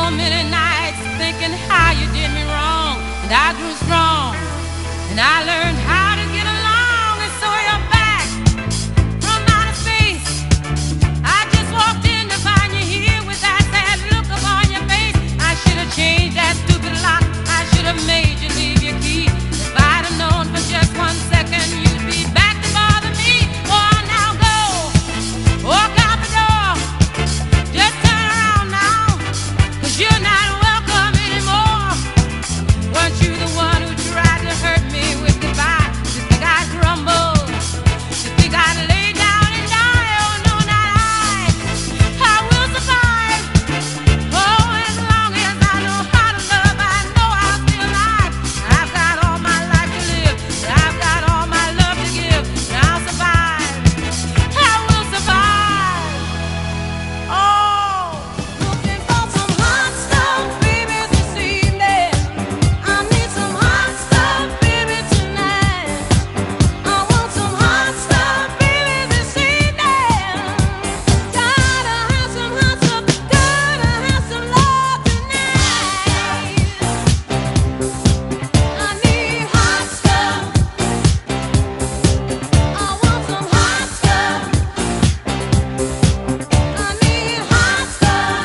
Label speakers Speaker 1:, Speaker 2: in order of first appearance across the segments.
Speaker 1: many nights thinking how you did me wrong, and I grew strong, and I learned how to get along. And so you're back from outer space. I just walked in to find you here with that sad look upon your face. I should have changed that stupid lock. I should have made you leave your key. If I'd have known for just 1 second you'd be back to bother me. Oh, now go, walk out the door. Just turn around now, 'cause you're not welcome anymore. Weren't you the one who tried to hurt me with goodbye? You think I'd crumble? You think I'd lay down and die? Oh no, not I. I will survive. Oh, as long as I know how to love, I know I'll be alive. I've got all my life to live. I've got all my love to give. And I'll survive. I will survive. Oh, looking for some hot stuff, baby, this evening. I need some hot stuff, baby, tonight. I want some hot stuff, baby, this evening. Gotta have some hot stuff, gotta have some love tonight. I need hot stuff. I want some hot stuff. I need hot stuff.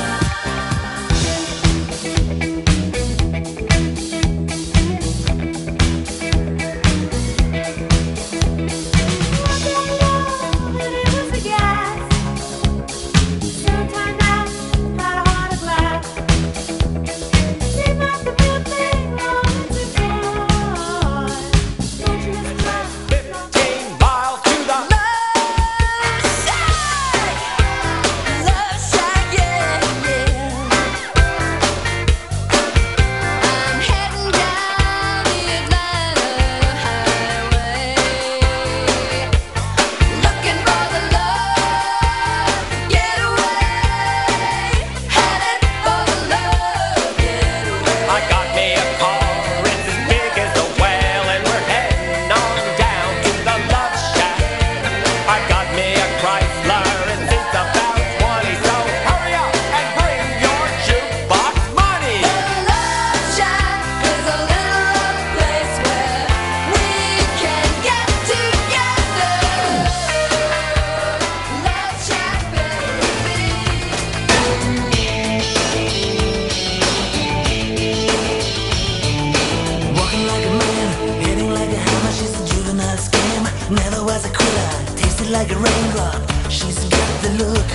Speaker 2: Walking like a man, hitting like a hammer. She's a juvenile scam. Never was a quitter, tasted like a raindrop. She's got the look,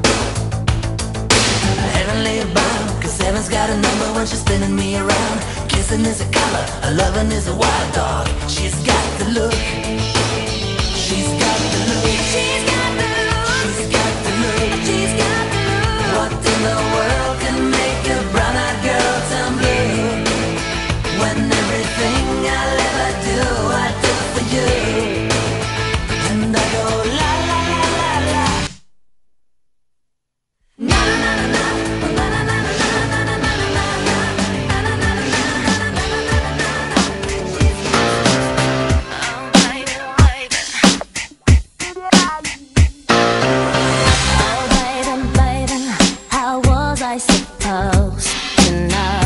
Speaker 2: heavenly bound. 'Cause heaven's got a number when she's spinning me around. Kissing is a color, a loving is a wild dog. She's got the look. She's got the look. She's got the look. She's got the look. She's got the look. What in the world can make a brown-eyed girl turn blue? When everything I'll ever do, I do for you. And I go la la la la la. Na na na na na na na na na na na na na na na
Speaker 3: Oh, baby, baby, how was I supposed to know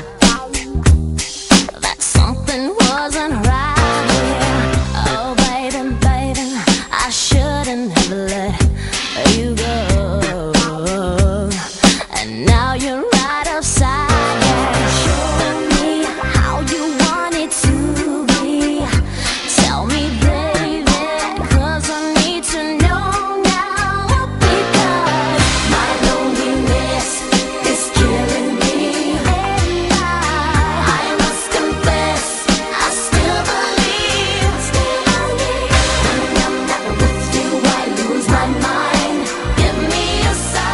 Speaker 3: that something wasn't right here? Oh, baby, baby, I shouldn't have let you go. And now you're right outside, yeah. Show me how you want it to be. Tell me, baby, 'cause I need to know now. Because my loneliness is killing me. And I must confess, I still believe. When I'm not with you, I lose my mind. Give me a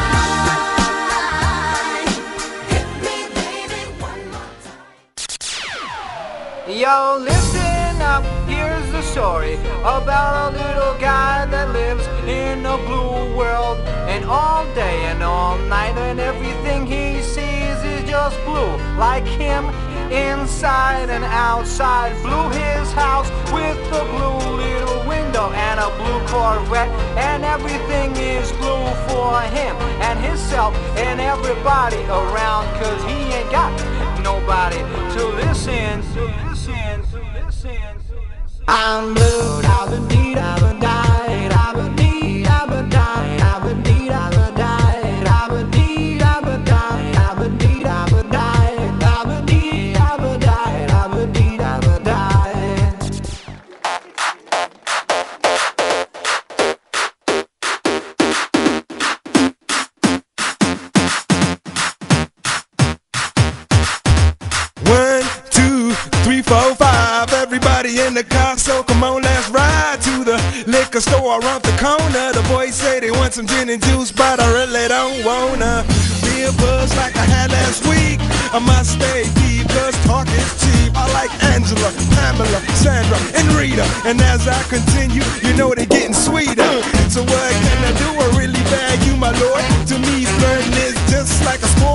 Speaker 3: sign. Hit me, baby, one more time.
Speaker 4: Yo, listen up, here's the story about a little guy that lives in a blue world. And all day and all night, and everything he sees is just blue. Like him, inside and outside. Blew his house with a blue little window and a blue Corvette, and everything is blue for him and himself and everybody around, 'cause he ain't got nobody to listen. I'm blue, I've been deed, I've been died, I've been deed, I've been died, I've been deed, I've been died, I've been deed, I've been died, I've been deed, I've been died, I've been deed, I've been died, I've been deed, I've been died.
Speaker 5: One, two, three, four, five. Everybody in the car, so come on, let's ride to the liquor store around the corner. The boys say they want some gin and juice, but I really don't wanna be a buzz like I had last week. I must stay deep, cause talk is cheap. I like Angela, Pamela, Sandra, and Rita. And as I continue, you know they're getting sweeter. So what can I do? I really bag you, my lord. To me, flirting is just like a sport.